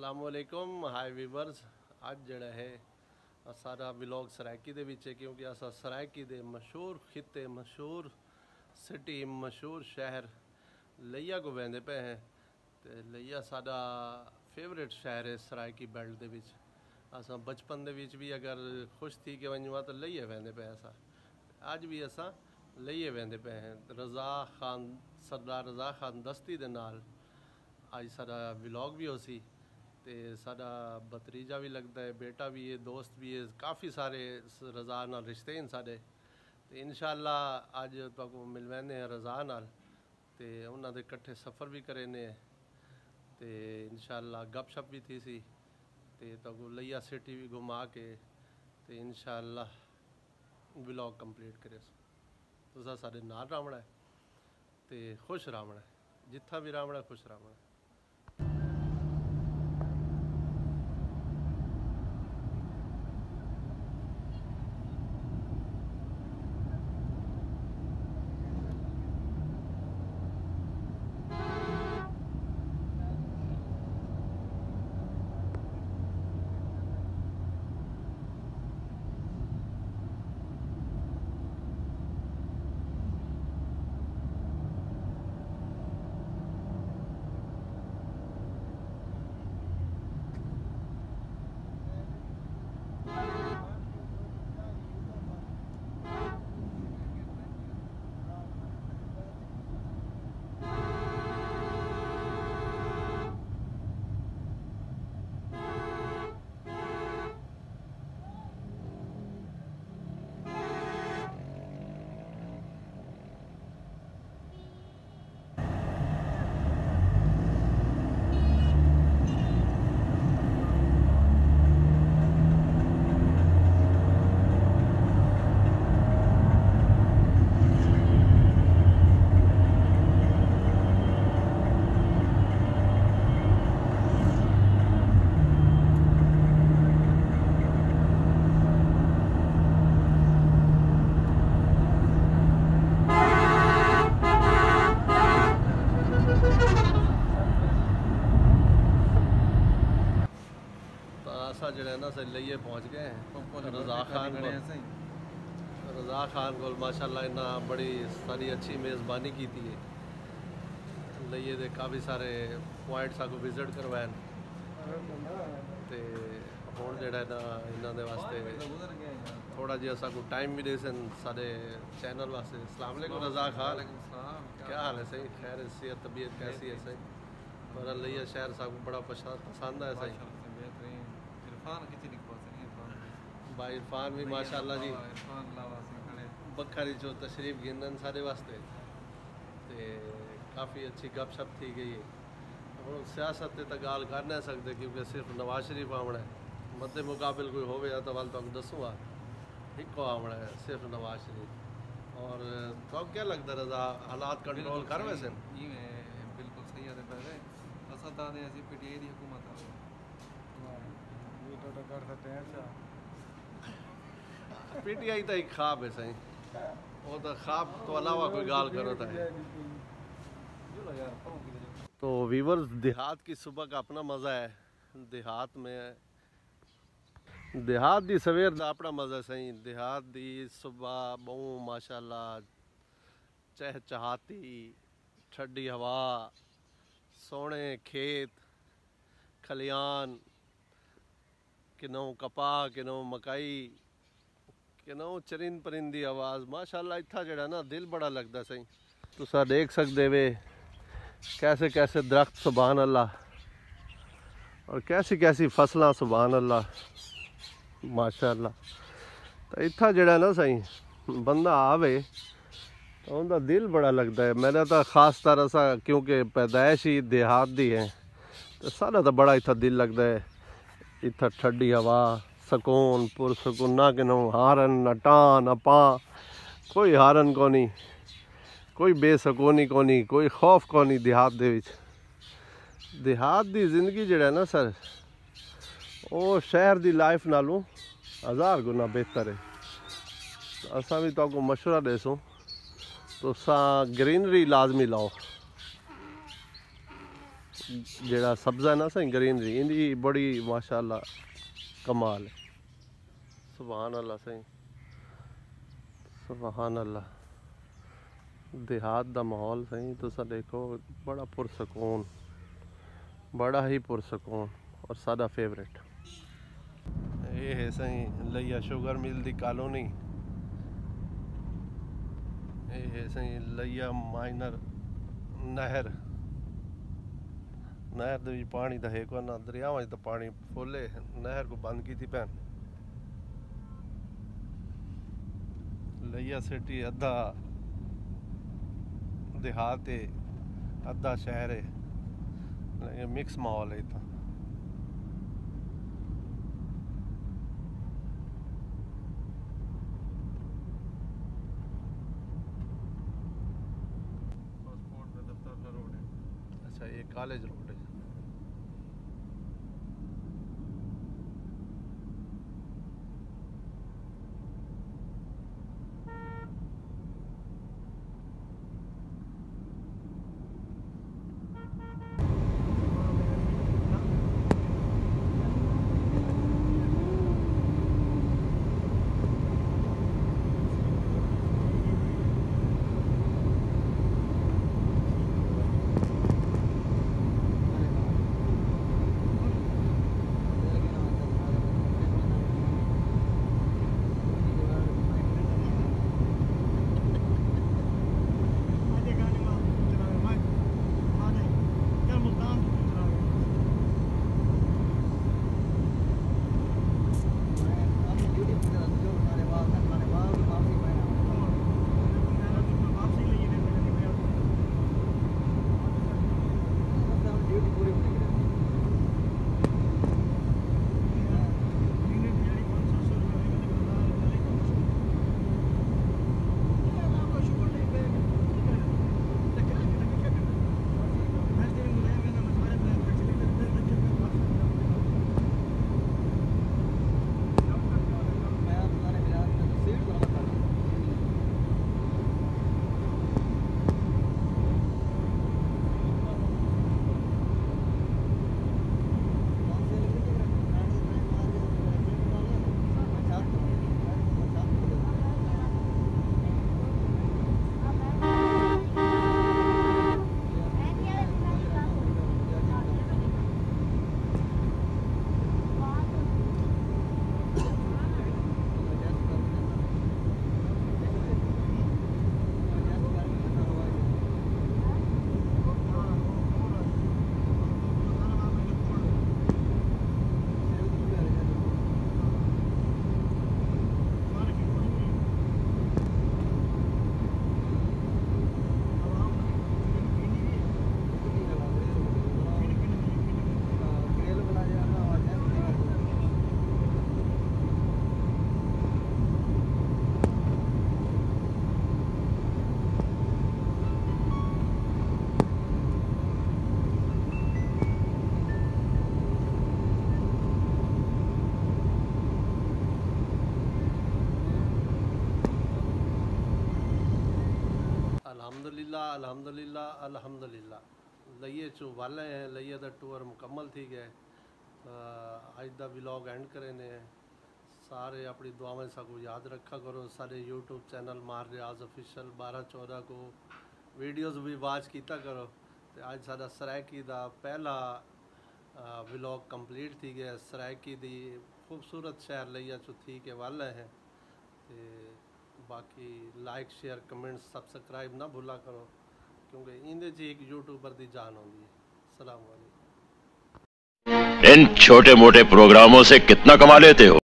अस्सलामुअलैकुम high viewers. अज जड़ा है सारा व्लॉग सरायकी दे विच है, क्योंकि असा सरायकी दे मशहूर खिते, मशहूर सिटी, मशहूर शहर लिया को वेंदे पे हैं। तो लिया साडा फेवरेट शहर है सरायकी बेल्ट दे विच। असा बचपन दे विच भी अगर खुश थी कि वंजवा तो लिया वेंदे पे असा। अज भी असा लिया वेंदे पे हैं। रज़ा खान, सरदार रज़ा खान दस्ती दे नाल अज सारा व्लॉग भी हो सी ते साडा भतरीजा भी लगता है, बेटा भी है, दोस्त भी है, काफ़ी सारे रज़ा नाल रिश्ते हैं साडे। तो इंशाअल्लाह अज तुहानू मिलवाने हैं रज़ा नाल ते उन्हां दे कट्ठे सफ़र भी करेने ते इंशाअल्लाह गपशप भी थी सी ते तुहानू लिया सिटी भी घुमा के ते इंशाअल्लाह व्लॉग कंप्लीट करे। तुसा साडे नाल रावणा है ते खुश रावणा है, जिथा भी रावणा खुश रावणा है। जड़ा ना से लिए पहुँच गए हैं रज़ा खान को माशाल्लाह इन्ना बड़ी सारी अच्छी मेज़बानी की थी। लिए दे काफ़ी सारे पॉइंट्स को विजिट करवाए ते हुण जड़ा ना इन्हां दे वास्ते थोड़ा जिहा साकू टाइम भी दे सन सारे चैनल वास्ते। अस्सलाम वालेकुम रज़ा खान, क्या हाल है? सही खैर, सेहत तबीयत कैसी है? सही। और लिया शहर साकू बड़ा पसंद है। सही भाई इरफान भी माशाल्लाह जी बखरी जो तशरीफ गिनन सारे वास्ते ते काफ़ी अच्छी गपशप थी गई है। हम सियासत ते गाल कर नहीं सकते क्योंकि सिर्फ नवाज शरीफ आवना है, मद्दे मुकाबिल कोई होवे तो वाल तुहानू दसूँगा इको आवना है सिर्फ नवाज शरीफ। और तो क्या लगता रज़ा हालात कंट्रोल कर वैसे? बिल्कुल सही है। पहले असद दादे ऐसी पीटीआई दी हुकूमत आ कर सकते हैं। पीटीआई तो एक ख्वाब है। सही वो तो ख्वाब तो अलावा कोई गाल करो है। तो वीवर्स, देहात की सुबह का अपना मज़ा है। देहात में देहात दी सवेर का अपना मज़ा। सही देहात दी सुबह बहु माशाल्लाह चहचहाती ठंडी हवा, सोने खेत खलियान, किनो कपा, किनो मकाई, किनो चरिंद परिंदी आवाज़। माशाल्लाह इत्था जड़ा ना दिल बड़ा लगता। सही तुसा देख सकते वे कैसे कैसे दरख्त, सुभान अल्लाह, और कैसी कैसी फसलां, सुभान अल्लाह माशाल्लाह। तो इत्था जड़ा ना सही बंदा आवे तो उनका दिल बड़ा लगता है। मेरा तो खास तरह सा क्योंकि पैदाइश ही देहात दी है तो सारा तो बड़ा इत्था दिल लगता है। इत्था ठंडी हवा, सुकून पुरसकून, ना कि हारन न टां न पां, कोई हारन को नहीं, कोई बेसकूनी को नहीं, कोई खौफ को नहीं। देहात दे विच देहात दी जिंदगी जड़ा ना सर वो शहर दी लाइफ नालों 1000 गुना बेहतर है। असा भी तो मशवरा देसूँ तो ग्रीनरी लाजमी लाओ। जेड़ा सब्ज़ा है ना सही ग्रीनरी इनकी बड़ी माशाल्लाह कमाल है। सुभान अल्लाह सही, सुभान अल्लाह। देहात दा माहौल सही तुसा देखो, बड़ा पुरसकून, बड़ा ही पुरसकून और सादा फेवरेट। ये है सही लैया शुगर मिल दी कॉलोनी, ये है सही लैया माइनर नहर। नहर दे विच पानी दा है को ना, दरियावां च तो पानी फुल है, नहर को बंद की थी पैन। लैया सिटी अद्धा देहात है अद्धा शहर है, मिक्स माहौल है इतना। अच्छा ये कॉलेज रोड है। अल्हम्दुलिल्लाह अल्हम्दुलिल्लाह अल्हम्दुलिल्लाह। लइये चो वाले हैं, लइये दा टूर मुकम्मल थी गए। अज दा व्लॉग एंड करे ने। सारे अपनी दुआएं सको याद रखा करो। सारे यूट्यूब चैनल मार रियाज ऑफिशियल 12-14 को वीडियोस भी वाच किया करो। तो अज साडा सरायकी दा पहला व्लॉग कंप्लीट थी गया। सरायकी दी खूबसूरत शहर लइया चो थी के वाले हैं। तो बाकी लाइक शेयर कमेंट सब्सक्राइब ना भूला करो, क्योंकि इंदे च एक यूट्यूबर दी जान होती है। अस्सलाम वालेकुम। इन छोटे मोटे प्रोग्रामों से कितना कमा लेते हो?